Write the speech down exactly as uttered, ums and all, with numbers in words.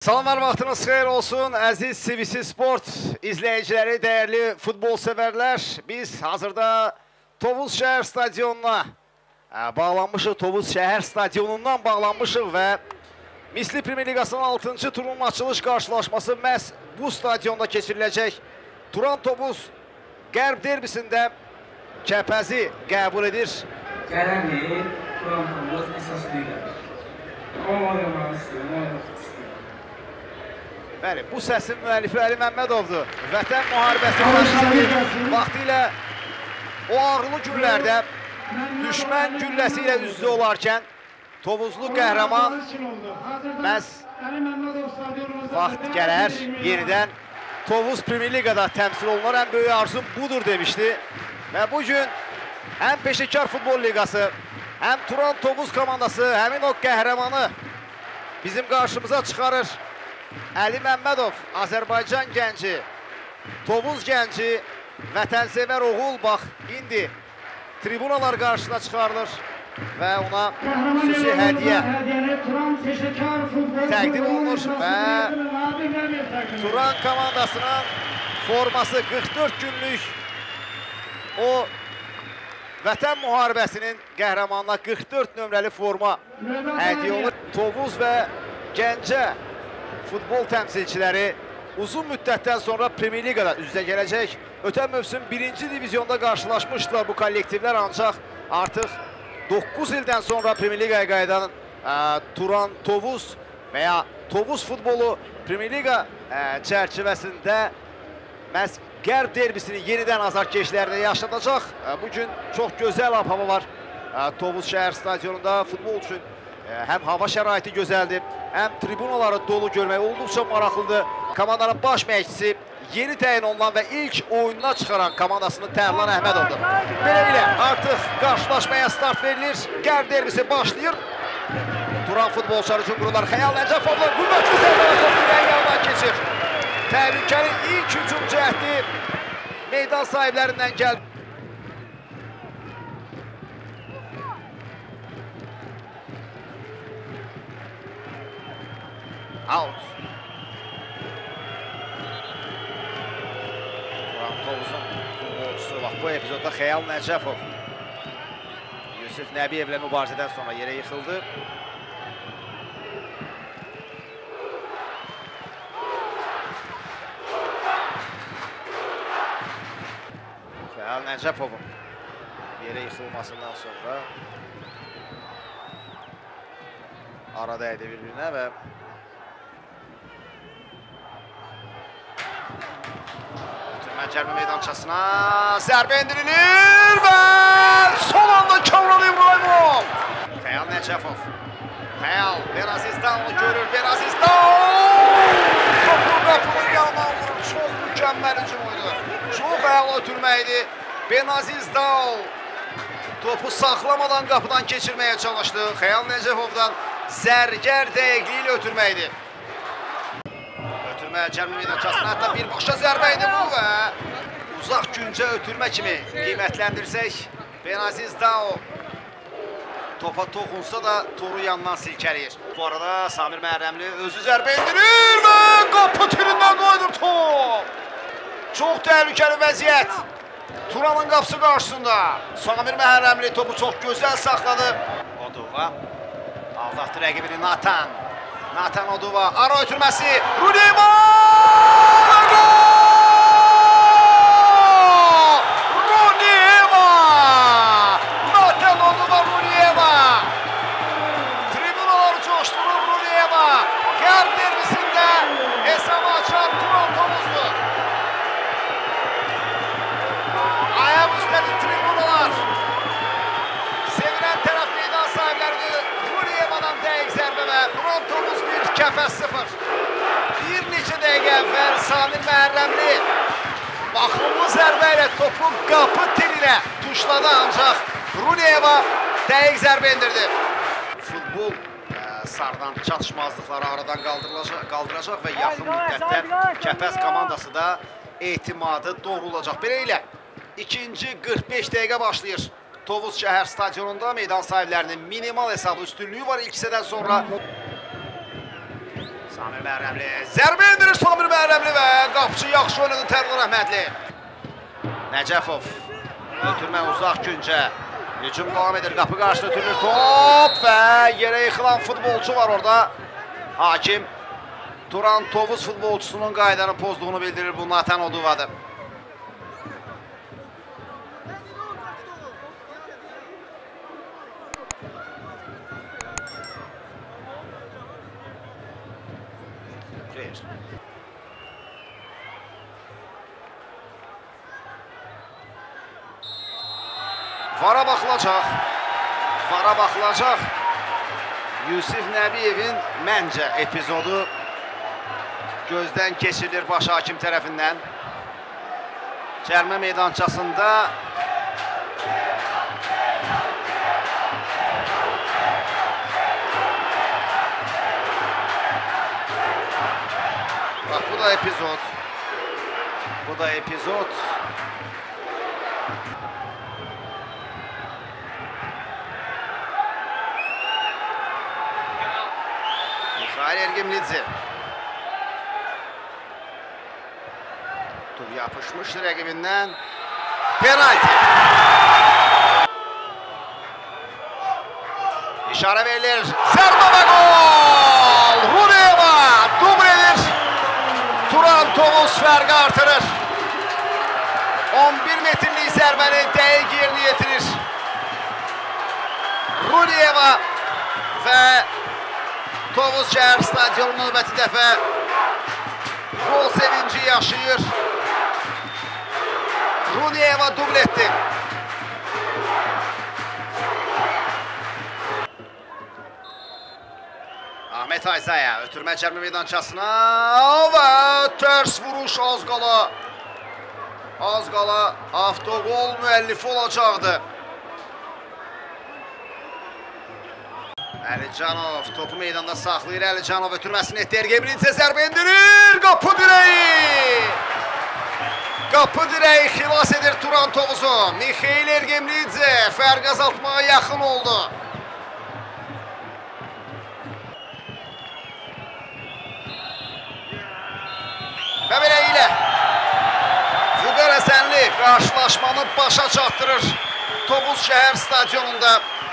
Salamlar, vaxtınız xeyir olsun əziz C V C Sport izləyiciləri, dəyərli futbol sevərlər. Biz hazırda Tovuz şəhər stadionuna bağlanmışıq, Tovuz şəhər stadionundan bağlanmışıq və Misli Premyer Liqasının altıncı turunun açılış qarşılaşması məhz bu stadionda keçiriləcək. Turan Tovuz Qərb derbisində Kəpəzi qəbul edir. Gələn il Turan Tovuz əsas liqadır. Amma oynamaq istəyir. Bəli, bu səsin müəllifi Əli Məmmədovdur. Vətən müharibəsi başlayır. Vaxtilə o ağrılı günlərdə düşmən gülləsi ilə üz-üzə olarkən Tovuzlu qəhrəman məhz vaxt gələr, yenidən Tovuz Premyer Liqada təmsil olunar. Ən böyük arzum budur demişdi. Və bugün həm Peşəkar Futbol Liqası, həm Turan Tovuz komandası həmin o qəhrəmanı bizim qarşımıza çıxarır. Əli Məmmədov, Azərbaycan gənci, Tovuz gənci, vətənsevər oğul, bax, indi tribunalar qarşısına çıxarılır və ona xüsusi hədiyyə təqdim olunur və Turan komandasının forması qırx dörd günlük o vətən müharibəsinin qəhrəmanına qırx dörd nömrəli forma hədiyyə olur. Tovuz və Gəncə futbol təmsilçiləri uzun müddətdən sonra Premyer Liqada üz-üzə gələcək. Ötən mövsüm birinci divizyonda qarşılaşmışdılar bu kollektivlər, ancaq artıq doqquz ildən sonra Premyer Liqaya qayıdan Turan Tovuz və ya Tovuz futbolu Premyer Liqa çərçivəsində məhz Qərb derbisini yenidən azarkeşlərdə yaşadacaq. Bugün çox gözəl hava var Tovuz şəhər stadionunda. Futbol üçün həm hava şəraiti gözəldir, həm tribunaları dolu görmək olduqca maraqlıdır. Komandanın baş məşqçisi yeni təyin olunan və ilk oyununa çıxaran komandasının Tərlan Əhmədovdur. Beləliklə artıq qarşılaşmaya start verilir. Qərb derbisi başlayır. Turan futbolçuları üçün qururlar. Xəyal Nəcəfovla qüvvətli zərbələ topu yanından keçir. Təhlükəli ilk hücum cəhdi meydan sahiblərindən gəldi. Out. Turan Tovuzun futbolçusu bax bu epizodda Xəyal Nəcəfov Yusuf Nəbiyevlə mübarizədən sonra yerə yıxıldı. Xəyal Nəcəfovun yerə yıxılmasından sonra ara dəydi bir-birinə və Cərmə meydançasına zərbə indirilir və son anda Kamran İbrahimov. Xəyal Nəcəfov. Xəyal Berazizdanlı görür. Berazizdan! Topu qapının yanından vurur. Çox mükəmməl hücum oydu. Çox əla ötürməkdi. Benazizdan topu saxlamadan qapıdan keçirməyə çalışdı. Xəyal Nəcəfovdan zərgər dəqiqliyi ilə ötürməkdi. Cərmə meydançasına hətta birbaşa zərbə idi bu və uzaq güncə ötürmə kimi qiymətləndirsək Benaziz Dao topa toxunsa da toru yandan silkələyir. Bu arada Samir Məhərrəmli özü zərbə indirir və qapı tirindən qoydur top. Çox təhlükəli vəziyyət Turanın qapısı qarşısında. Samir Məhərrəmli topu çox gözəl saxladı. Oduva aldatdı rəqibini Natan. Natan Oduva, ara ötürməsi, Runiyeva! Runiyeva! Natan Oduva, Runiyeva! Tribunaları coşdurur Runiyeva. Qərb derbisində hesabı açan Turan Tovuzlu. Ayaq üstədir tribunalar. Sevilən tərəf meydan sahiblərini Runiyevadan dəqiq zərbə və Turan Tovuz bir, Kəpəz sıfır. Bir neçə dəqiqə əvvəl Samir Məhərrəmli baxımlı zərbə ilə topu qapı telilə tuşladı, ancaq Runiyeva dəqiq zərbə indirdi. Futbol sardan çatışmazlıqları aradan qaldıracaq və yaxın müddətdə Kəpəz komandası da etimadı doğrulacaq. Beləliklə, ikinci qırx beş dəqiqə başlayır. Tovuz şəhər stadionunda meydan sahiblərinin minimal hesablı üstünlüyü var ilk hissədən sonra. Samir Məhrəmli. Zərbə endirir Samir Məhrəmli və qapıcı yaxşı oynadı Tərlan Əhmədli. Nəcəfov. Ötürmə uzaq Güncə. Hücum davam edir. Qapı qarşıda ötürülür top və yerə yıxılan futbolçu var orada. Hakim Turan Tovuz futbolçusunun qaydanı pozduğunu bildirir. Bu Natan Oduvadır. Vara baxılacaq. Vara baxılacaq. Yusif Nəbiyevin məncə epizodu gözdən keçirilir baş hakim tərəfindən. Cərmə meydançasında bax, bu da epizod. Bu da epizod. Mikhail Ergimlidze. Top yapışmıştı rəqibindən. Penalti. İşarə verilir. Zərbə və gol! Runiyeva dubl edir. Turan Tovuz fərqi artırır. on bir metrlik zərbəni dəqiq yerinə yetirir. Runiyeva və Tovuz şəhər stadionu növbəti dəfə gol sevinci yaşayır. Runiyeva dubl etdi. Ahmet Ayzaya ötürmə cərmə meydançasına və tərs vuruş az qala. Az qala avtogol müəllifi olacaqdı. Əlicanov topu meydanda saxlayır. Əlicanov ötürməsini etdi. Ergimlidze zərbə endirir. Qapı direği. Qapı direği xilas edir Turan Tovuzu. Mikhail Ergimlidze fərq azaltmağa yaxın oldu. Və belə ilə Vüqar Həsənli qarşılaşmanı başa çatdırır Tovuz şəhər stadionunda.